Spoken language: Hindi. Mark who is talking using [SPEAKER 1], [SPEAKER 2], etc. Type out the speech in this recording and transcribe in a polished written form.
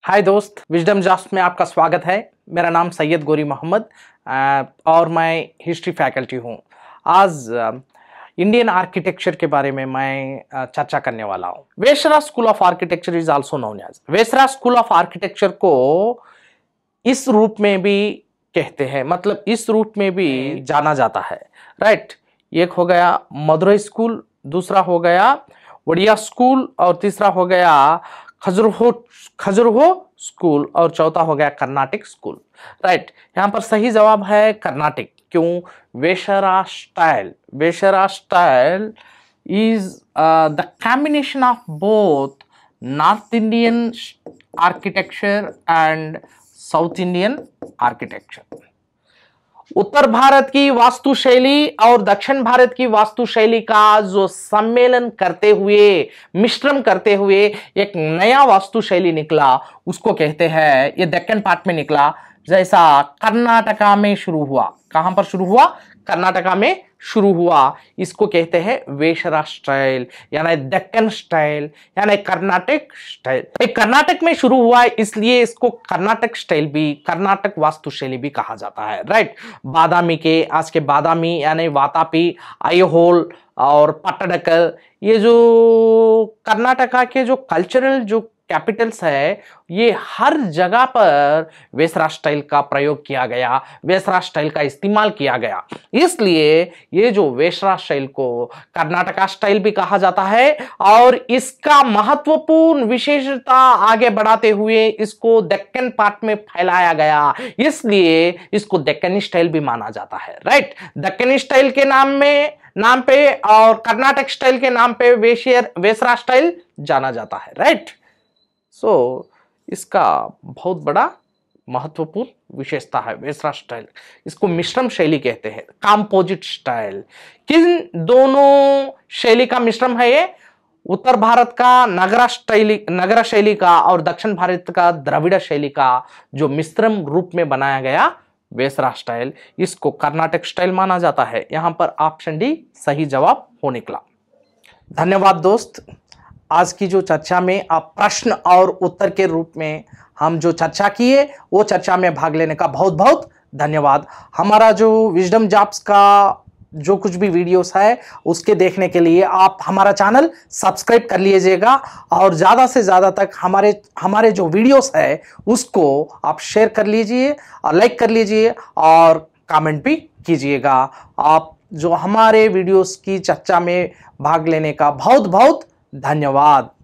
[SPEAKER 1] हाय दोस्त, विजडम जॉब्स में आपका स्वागत है। मेरा नाम सैयद गोरी मोहम्मद और मैं हिस्ट्री फैकल्टी हूँ। आज इंडियन आर्किटेक्चर के बारे में मैं चर्चा करने वाला हूँ। Vesara school of architecture is also known as. Vesara school of architecture को इस रूप में भी कहते हैं, मतलब इस रूप में भी जाना जाता है, राइट। एक हो गया मदुरई स्कूल, दूसरा हो गया ओडिया स्कूल और तीसरा हो गया खजुराहो स्कूल और चौथा हो गया कर्नाटक स्कूल, राइट। यहां पर सही जवाब है कर्नाटक। क्यों? Vesara style is the combination of both north Indian architecture and south Indian architecture. उत्तर भारत की वास्तुशैली और दक्षिण भारत की वास्तुशैली का जो सम्मेलन करते हुए, मिश्रण करते हुए एक नया वास्तुशैली निकला, उसको कहते हैं, ये दक्कन पार्ट में निकला। जैसा कर्नाटका में शुरू हुआ। कहां पर शुरू हुआ? कर्नाटका में शुरू हुआ। इसको कहते हैं वेसरा स्टाइल, यानी दक्कन स्टाइल, यानी कर्नाटक स्टाइल। कर्नाटक में शुरू हुआ इसलिए इसको कर्नाटक स्टाइल भी, कर्नाटक वास्तुशैली भी कहा जाता है, राइट। बादामी के, आज के बादामी यानी वातापी, आईहोल और पट्टडकल, ये जो कर्नाटका के जो कल्चरल जो कैपिटल्स है, ये हर जगह पर वेसरा स्टाइल का प्रयोग किया गया, वेसरा स्टाइल का इस्तेमाल किया गया। इसलिए ये जो वेसरा स्टाइल को कर्नाटका स्टाइल भी कहा जाता है और इसका महत्वपूर्ण विशेषता आगे बढ़ाते हुए इसको दक्कन पार्ट में फैलाया गया, इसलिए इसको दक्कनी स्टाइल भी माना जाता है, राइट। दक्कनी स्टाइल के नाम पे और कर्नाटक स्टाइल के नाम पे वेसरा स्टाइल जाना जाता है, राइट। इसका बहुत बड़ा महत्वपूर्ण विशेषता है वेसरा स्टाइल। इसको मिश्रम शैली कहते हैं, कंपोजिट स्टाइल। किन दोनों शैली का मिश्रण है ये? उत्तर भारत का नगर शैली का और दक्षिण भारत का द्रविड़ शैली का जो मिश्रण रूप में बनाया गया वेसरा स्टाइल, इसको कर्नाटक स्टाइल माना जाता है। यहां पर ऑप्शन डी सही जवाब हो निकला। धन्यवाद दोस्त। आज की जो चर्चा में आप प्रश्न और उत्तर के रूप में हम जो चर्चा किए, वो चर्चा में भाग लेने का बहुत बहुत धन्यवाद। हमारा जो विजडम जॉब्स का जो कुछ भी वीडियोस है, उसके देखने के लिए आप हमारा चैनल सब्सक्राइब कर लीजिएगा और ज़्यादा से ज़्यादा तक हमारे जो वीडियोस है उसको आप शेयर कर लीजिए और लाइक कर लीजिए और कमेंट भी कीजिएगा। आप जो हमारे वीडियोस की चर्चा में भाग लेने का बहुत बहुत धन्यवाद।